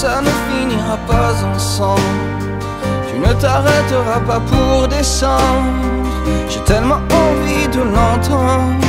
ça ne finira pas ensemble. Tu ne t'arrêteras pas pour descendre. J'ai tellement envie de l'entendre.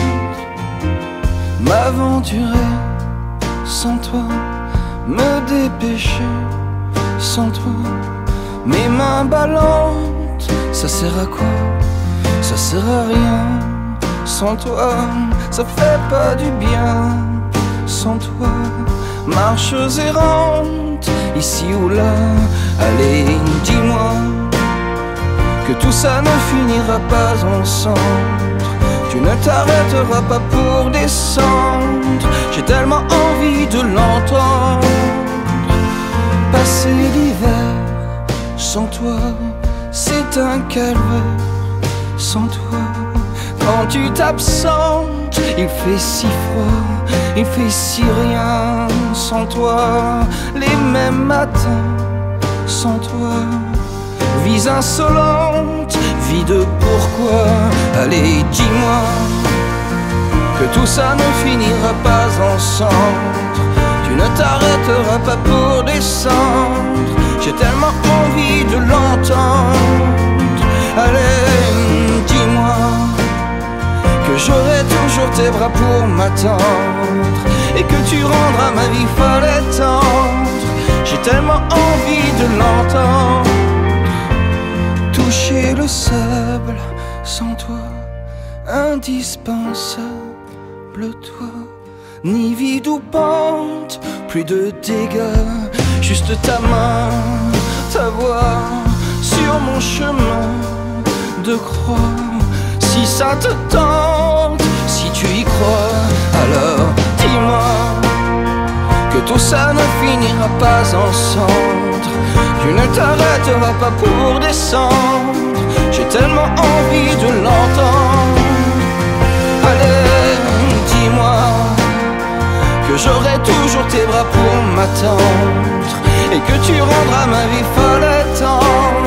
M'aventurer sans toi, me dépêcher sans toi. Mes mains ballantes, ça sert à quoi? Ça sert à rien. Sans toi, ça fait pas du bien. Sans toi, marches errantes, ici ou là. Allez, dis-moi que tout ça ne finira pas ensemble. Tu ne t'arrêteras pas pour descendre. J'ai tellement envie de l'entendre. Passer l'hiver sans toi, c'est un calvaire. Sans toi, quand tu t'absentes, il fait si froid, il fait si rien. Sans toi, les mêmes matins. Sans toi, vie insolente, vie de pourquoi. Allez, dis-moi que tout ça ne finira pas ensemble. Tu ne t'arrêteras pas pour descendre. J'ai tellement envie de l'entendre. Allez, dis-moi que j'aurai toujours tes bras pour m'attendre et que tu rendras ma vie folle et tendre. J'ai tellement envie de l'entendre. Toucher le sable sans toi, indispensable toi. Ni vide ou pente, plus de dégâts. Juste ta main, ta voix sur mon chemin de croix. Si ça te tente, si tu y crois, alors dis-moi que tout ça ne finira pas ensemble. Tu ne t'arrêteras pas pour descendre. J'ai tellement envie de l'entendre. Allez, dis-moi que j'aurai toujours tes bras pour m'attendre et que tu rendras ma vie folle et tendre.